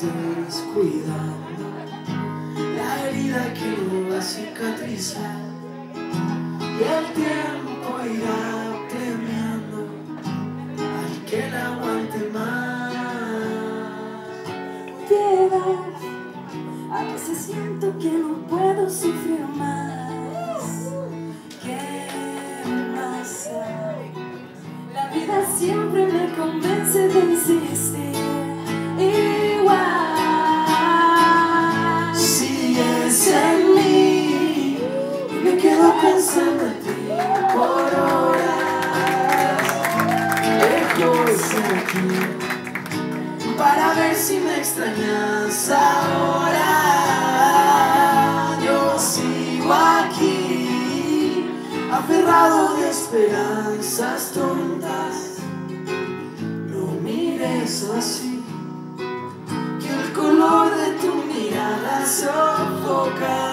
descuidando la herida que no va a cicatrizar, y el tiempo irá premiando al que la aguante más. Piedad, a veces siento que no puedo sufrir más. ¿Qué más hay? La vida siempre me convence de insistir. Igual sigues en mí y me quedo pensando en ti por horas, lejos de aquí, para ver si me extrañas ahora. Yo sigo aquí, aferrado de esperanzas tontas. No mires así, que el color de tu mirada sofoca.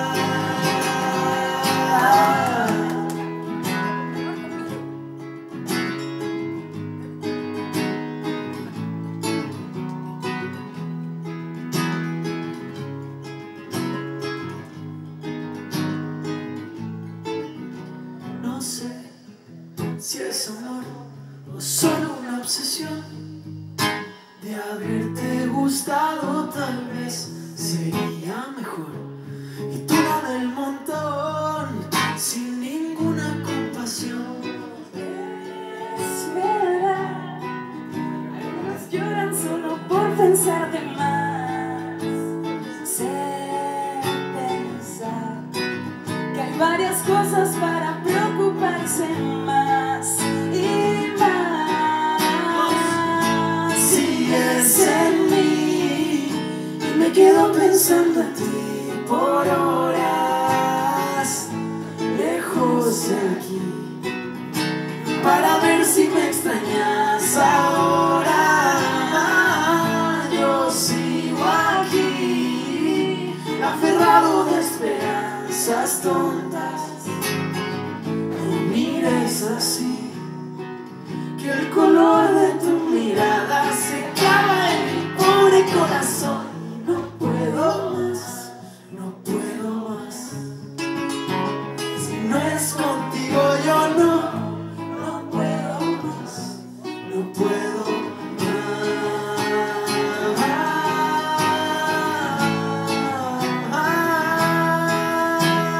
No sé si es amor o solo una obsesión de haberte gustado. Tal vez sería mejor, y tú la del montón, sin ninguna compasión. es verdad, algunas lloran solo por pensar de más. Sé pensar que hay varias cosas para preocuparse más y más. Sigues en mí y me quedo pensando en ti por horas, lejos de aquí, para ver si me extrañas ahora. Yo sigo aquí, aferrado de esperanzas tontas. No mires así, que el color de tu mirada se clava en mi pobre corazón. No puedo más, no puedo más. Si no es contigo yo no puedo más, no puedo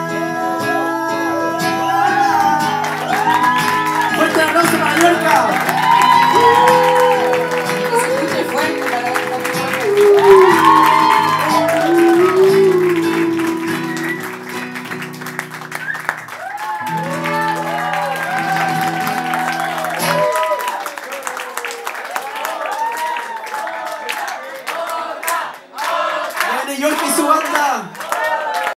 más. ¡Fuerte abrazo, Mallorca!